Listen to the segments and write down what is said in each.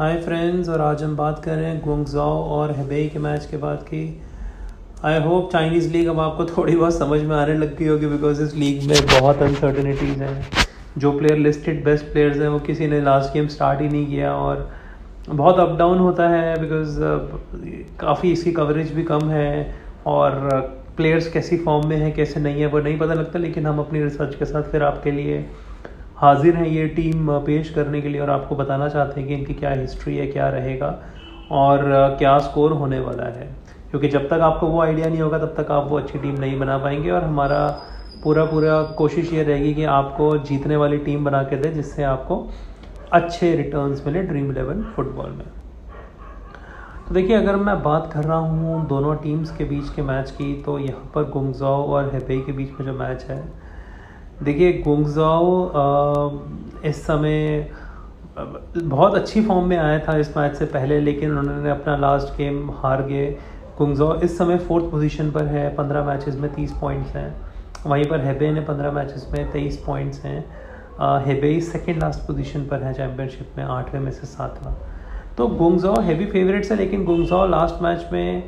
Hi friends, और आज हम बात कर रहे हैं गुंगझाओ और हेबेई के मैच के बाद की। आई होप चाइनीज़ लीग अब आपको थोड़ी बहुत समझ में आने लग गई होगी, बिकॉज इस लीग में बहुत अनसर्टनिटीज़ हैं। जो प्लेयर लिस्टेड बेस्ट प्लेयर्स हैं वो किसी ने लास्ट गेम स्टार्ट ही नहीं किया और बहुत अप डाउन होता है, बिकॉज काफ़ी इसकी कवरेज भी कम है और प्लेयर्स कैसी फॉर्म में है कैसे नहीं है वो नहीं पता लगता। लेकिन हम अपनी रिसर्च के साथ फिर आपके लिए हाजिर हैं ये टीम पेश करने के लिए, और आपको बताना चाहते हैं कि इनकी क्या हिस्ट्री है, क्या रहेगा और क्या स्कोर होने वाला है। क्योंकि जब तक आपको वो आइडिया नहीं होगा तब तक आप वो अच्छी टीम नहीं बना पाएंगे, और हमारा पूरा कोशिश ये रहेगी कि आपको जीतने वाली टीम बना के दे जिससे आपको अच्छे रिटर्न्स मिले ड्रीम 11 फुटबॉल में। तो देखिए, अगर मैं बात कर रहा हूँ दोनों टीम्स के बीच के मैच की, तो यहाँ पर गुंगझाओ और हेबेई के बीच में जो मैच है, देखिए गुंगझाओ इस समय बहुत अच्छी फॉर्म में आया था इस मैच से पहले, लेकिन उन्होंने अपना लास्ट गेम हार गए। गुंगझाओ इस समय 4th पोजीशन पर है, 15 मैचेस में 30 पॉइंट्स हैं। वहीं पर हेबेई ने 15 मैचेस में 23 पॉइंट्स हैं। हेबेई सेकेंड लास्ट पोजीशन पर है चैम्पियनशिप में, 8वें में से 7वां। तो गुंगझाओ हैवी फेवरेट्स है, लेकिन गुंगझाओ लास्ट मैच में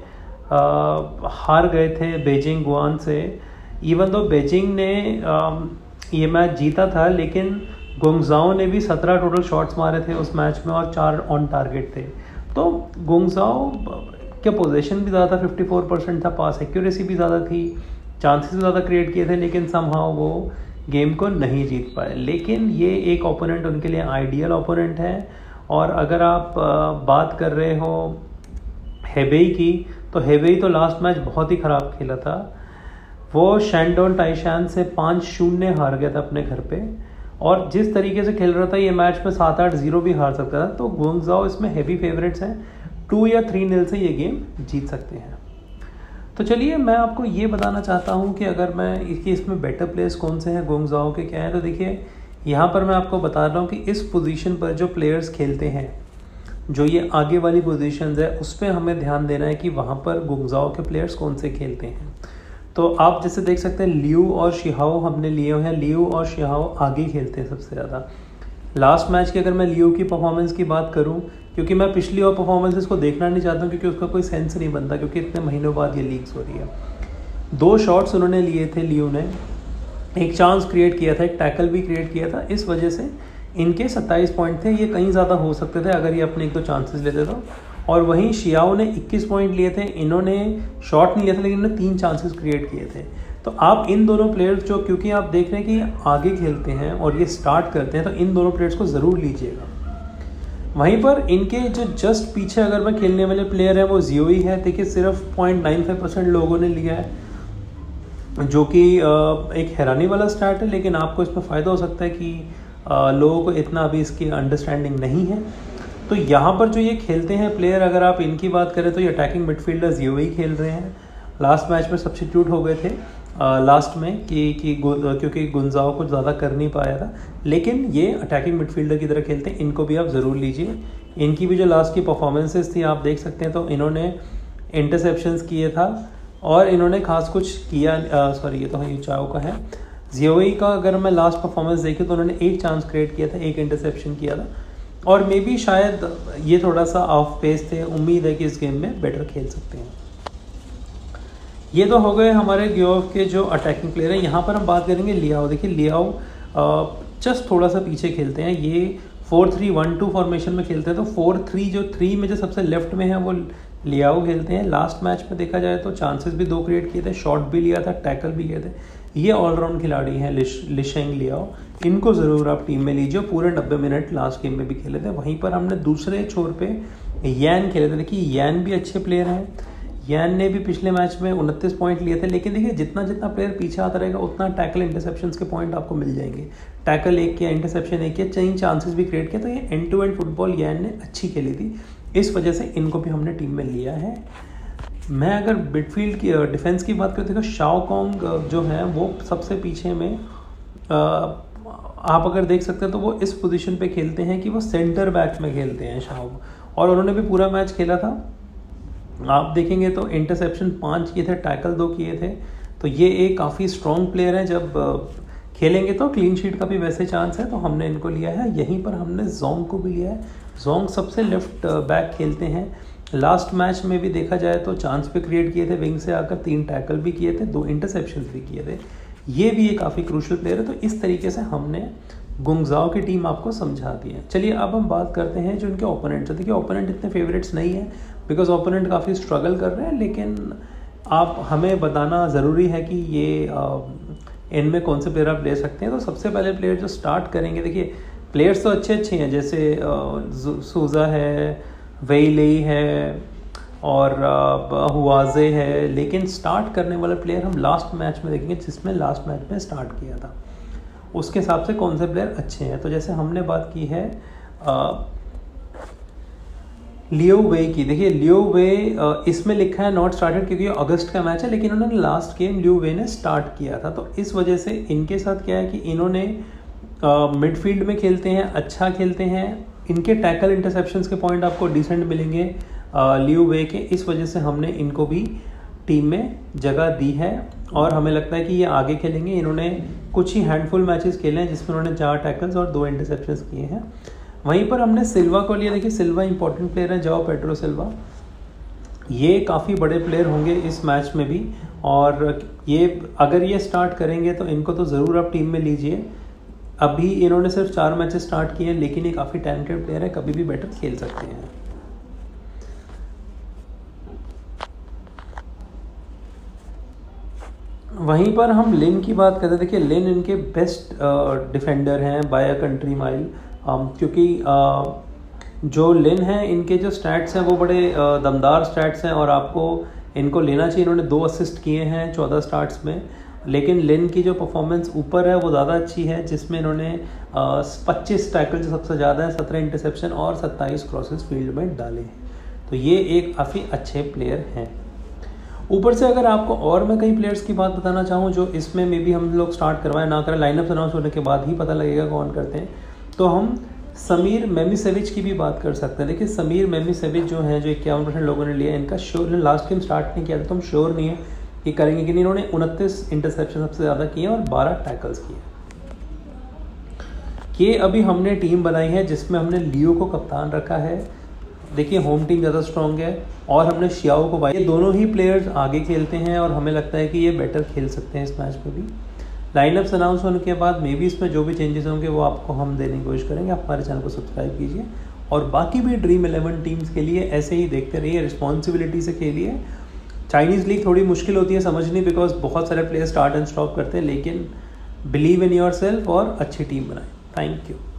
हार गए थे बेजिंग गुआन से। इवन दो बेजिंग ने ये मैच जीता था, लेकिन गुंगझाओ ने भी 17 टोटल शॉट्स मारे थे उस मैच में और 4 ऑन टारगेट थे। तो गुंगझाओ के पोजीशन भी ज़्यादा था, 54% था, पास एक्यूरेसी भी ज़्यादा थी, चांसेस भी ज़्यादा क्रिएट किए थे, लेकिन समहाउ वो गेम को नहीं जीत पाए। लेकिन ये एक ओपोनेंट उनके लिए आइडियल ओपोनेंट है। और अगर आप बात कर रहे हो हेबेई की, तो हेबेई तो लास्ट मैच बहुत ही ख़राब खेला था। वो शैंडोन टाइशान से 5-0 हार गया था अपने घर पे, और जिस तरीके से खेल रहा था ये मैच में 7-8-0 भी हार सकता था। तो गुंगझाओ इसमें हैवी फेवरेट्स हैं, 2 या 3-0 से ये गेम जीत सकते हैं। तो चलिए, मैं आपको ये बताना चाहता हूँ कि अगर मैं इसमें बेटर प्लेयर्स कौन से हैं गुंगझाओ के क्या हैं। तो देखिए, यहाँ पर मैं आपको बता रहा हूँ कि इस पोजीशन पर जो प्लेयर्स खेलते हैं, जो ये आगे वाली पोजीशंस है, उस पर हमें ध्यान देना है कि वहाँ पर गुंगझाओ के प्लेयर्स कौन से खेलते हैं। तो आप जैसे देख सकते हैं, लियू और शिहाओ हमने लिए हुए हैं। लियू और शिहाओ आगे खेलते हैं सबसे ज़्यादा। लास्ट मैच की अगर मैं लियू की परफॉर्मेंस की बात करूं, क्योंकि मैं पिछली और परफॉर्मेंसेस को देखना नहीं चाहता हूं, क्योंकि उसका कोई सेंस नहीं बनता, क्योंकि इतने महीनों बाद ये लीग्स हो रही है। 2 शॉट्स उन्होंने लिए थे लियू ने, एक चांस क्रिएट किया था, एक टैकल भी क्रिएट किया था। इस वजह से इनके 27 पॉइंट थे, ये कहीं ज़्यादा हो सकते थे अगर ये अपने 1-2 चांसेस लेते तो। और वहीं शियाओ ने 21 पॉइंट लिए थे, इन्होंने शॉट नहीं लिया था, लेकिन इन्होंने 3 चांसेस क्रिएट किए थे। तो आप इन दोनों प्लेयर्स जो, क्योंकि आप देख रहे हैं कि आगे खेलते हैं और ये स्टार्ट करते हैं, तो इन दोनों प्लेयर्स को ज़रूर लीजिएगा। वहीं पर इनके जो जस्ट पीछे अगर मैं खेलने वाले प्लेयर हैं वो जियोई है। देखिए, सिर्फ 0.95% लोगों ने लिया है, जो कि एक हैरानी वाला स्टार्ट है, लेकिन आपको इसमें फ़ायदा हो सकता है कि लोगों को इतना अभी इसकी अंडरस्टैंडिंग नहीं है। तो यहाँ पर जो ये खेलते हैं प्लेयर, अगर आप इनकी बात करें तो ये अटैकिंग मिडफील्डर जियोई खेल रहे हैं। लास्ट मैच में सब्स्टिट्यूट हो गए थे लास्ट में क्योंकि गुंगझाओ कुछ ज़्यादा कर नहीं पाया था, लेकिन ये अटैकिंग मिडफील्डर की तरह खेलते हैं। इनको भी आप ज़रूर लीजिए। इनकी भी जो लास्ट की परफॉर्मेंसेस थी आप देख सकते हैं, तो इन्होंने इंटरसेप्शंस किए था और इन्होंने खास कुछ किया। ये तो ये चाओ का है। जियोई का अगर मैं लास्ट परफॉर्मेंस देखी तो उन्होंने 1 चांस क्रिएट किया था, 1 इंटरसेप्शन किया था, और मे बी शायद ये थोड़ा सा ऑफ पेस थे। उम्मीद है कि इस गेम में बेटर खेल सकते हैं। ये तो हो गए हमारे गियोव के जो अटैकिंग प्लेयर हैं। यहाँ पर हम बात करेंगे लियाओ। देखिए, लियाओ जस्ट थोड़ा सा पीछे खेलते हैं। ये 4-3-1-2 फॉर्मेशन में खेलते हैं। तो 4-3 में जो सबसे लेफ्ट में है वो लियाओ खेलते हैं। लास्ट मैच में देखा जाए तो चांसेस भी 2 क्रिएट किए थे, शॉट भी लिया था, टैकल भी किए थे। ये ऑलराउंड खिलाड़ी हैं लिशेंग लियाओ। इनको ज़रूर आप टीम में लीजिए। पूरे 90 मिनट लास्ट गेम में भी खेले थे। वहीं पर हमने दूसरे छोर पे यान खेले थे। देखिए, यान भी अच्छे प्लेयर हैं। यान ने भी पिछले मैच में 29 पॉइंट लिए थे, लेकिन देखिए जितना प्लेयर पीछे आता रहेगा उतना टैकल इंटरसेप्शंस के पॉइंट आपको मिल जाएंगे। टैकल 1 किया, इंटरसेप्शन 1 किया, 4 चांसेस भी क्रिएट किया। तो ये एंड टू एंड फुटबॉल यान ने अच्छी खेली थी, इस वजह से इनको भी हमने टीम में लिया है। मैं अगर मिडफील्ड की डिफेंस की बात करते तो शाओ कोंग जो है वो सबसे पीछे में, आप अगर देख सकते हैं तो वो इस पोजीशन पे खेलते हैं कि वो सेंटर बैक में खेलते हैं शाओ, और उन्होंने भी पूरा मैच खेला था। आप देखेंगे तो इंटरसेप्शन 5 किए थे, टैकल 2 किए थे। तो ये एक काफ़ी स्ट्रॉन्ग प्लेयर है। जब खेलेंगे तो क्लीन शीट का भी वैसे चांस है, तो हमने इनको लिया है। यहीं पर हमने जोंग को भी लिया है। जोंग सबसे लेफ्ट बैक खेलते हैं। लास्ट मैच में भी देखा जाए तो चांस पे क्रिएट किए थे विंग से आकर, 3 टैकल भी किए थे, 2 इंटरसेप्शंस भी किए थे। ये भी एक काफ़ी क्रूशल प्लेयर है। तो इस तरीके से हमने गुंगजाओ की टीम आपको समझा दी है। चलिए अब हम बात करते हैं जो इनके ओपोनेंट है। देखिए ओपोनेंट इतने फेवरेट्स नहीं है बिकॉज ओपोनेंट काफ़ी स्ट्रगल कर रहे हैं, लेकिन आप हमें बताना ज़रूरी है कि ये इनमें कौन से प्लेयर आप ले सकते हैं। तो सबसे पहले प्लेयर जो स्टार्ट करेंगे, देखिए प्लेयर्स तो अच्छे अच्छे हैं, जैसे सूजा है, वेइली है और हुआजे है, लेकिन स्टार्ट करने वाला प्लेयर हम लास्ट मैच में देखेंगे जिसमें लास्ट मैच में स्टार्ट किया था, उसके हिसाब से कौन से प्लेयर अच्छे हैं। तो जैसे हमने बात की है लियो वे की। देखिए लियो वे इसमें लिखा है नॉट स्टार्टेड क्योंकि अगस्त का मैच है, लेकिन उन्होंने लास्ट गेम लियो वे ने स्टार्ट किया था। तो इस वजह से इनके साथ क्या है कि इन्होंने मिडफील्ड में खेलते हैं, अच्छा खेलते हैं, इनके टैकल इंटरसेप्शंस के पॉइंट आपको डिसेंट मिलेंगे लियो वे के। इस वजह से हमने इनको भी टीम में जगह दी है और हमें लगता है कि ये आगे खेलेंगे। इन्होंने कुछ ही हैंडफुल मैचेस खेले हैं जिसमें उन्होंने 4 टैकल्स और 2 इंटरसेप्शंस किए हैं। वहीं पर हमने सिल्वा को लिया। देखिए सिल्वा इंपॉर्टेंट प्लेयर है, जाओ पेड्रो सिल्वा, ये काफ़ी बड़े प्लेयर होंगे इस मैच में भी, और ये अगर ये स्टार्ट करेंगे तो इनको तो ज़रूर आप टीम में लीजिए। अभी इन्होंने सिर्फ 4 मैचेस स्टार्ट किए हैं, लेकिन ये काफ़ी टैलेंटेड प्लेयर है, कभी भी बेटर खेल सकते हैं। वहीं पर हम लिन की बात करते हैं। देखिए लिन इनके बेस्ट डिफेंडर हैं बाय अ कंट्री माइल, क्योंकि जो लिन है इनके जो स्टैट्स हैं वो बड़े दमदार स्टैट्स हैं और आपको इनको लेना चाहिए। इन्होंने 2 असिस्ट किए हैं 14 स्टार्ट्स में, लेकिन लिन की जो परफॉर्मेंस ऊपर है वो ज़्यादा अच्छी है, जिसमें इन्होंने 25 टैकल जो सबसे ज़्यादा है, 17 इंटरसेप्शन और 27 क्रॉसेस फील्ड में डाले हैं। तो ये एक काफ़ी अच्छे प्लेयर हैं। ऊपर से अगर आपको और मैं कई प्लेयर्स की बात बताना चाहूँ जो इसमें मे बी हम लोग स्टार्ट करवाएं ना करें, लाइनअप अनाउंस होने के बाद ही पता लगेगा कौन करते हैं, तो हम समीर मेमिसेविच की भी बात कर सकते हैं। देखिए समीर मेमिसेविच जो हैं, जो 51% लोगों ने लिया, इनका श्योर लास्ट गेम स्टार्ट नहीं किया था तो हम श्योर नहीं है कि करेंगे कि नहीं। इन्होंने 29 इंटरसेप्शन सबसे ज़्यादा किए और 12 टैकल्स किए। ये अभी हमने टीम बनाई है जिसमें हमने लियो को कप्तान रखा है। देखिए होम टीम ज़्यादा स्ट्रॉन्ग है और हमने शियाओ को ये दोनों ही प्लेयर्स आगे खेलते हैं और हमें लगता है कि ये बेटर खेल सकते हैं इस मैच में भी। लाइनअप्स अनाउंस होने के बाद मे बी इसमें जो भी चेंजेस होंगे वो आपको हम देने की कोशिश करेंगे। आप हमारे चैनल को सब्सक्राइब कीजिए और बाकी भी ड्रीम 11 टीम्स के लिए ऐसे ही देखते रहिए, रिस्पॉन्सिबिलिटी से खेलिए। चाइनीज़ लीग थोड़ी मुश्किल होती है समझनी बिकॉज बहुत सारे प्लेयर स्टार्ट एंड स्टॉप करते हैं, लेकिन बिलीव इन योर सेल्फ और अच्छी टीम बनाएं। Thank you.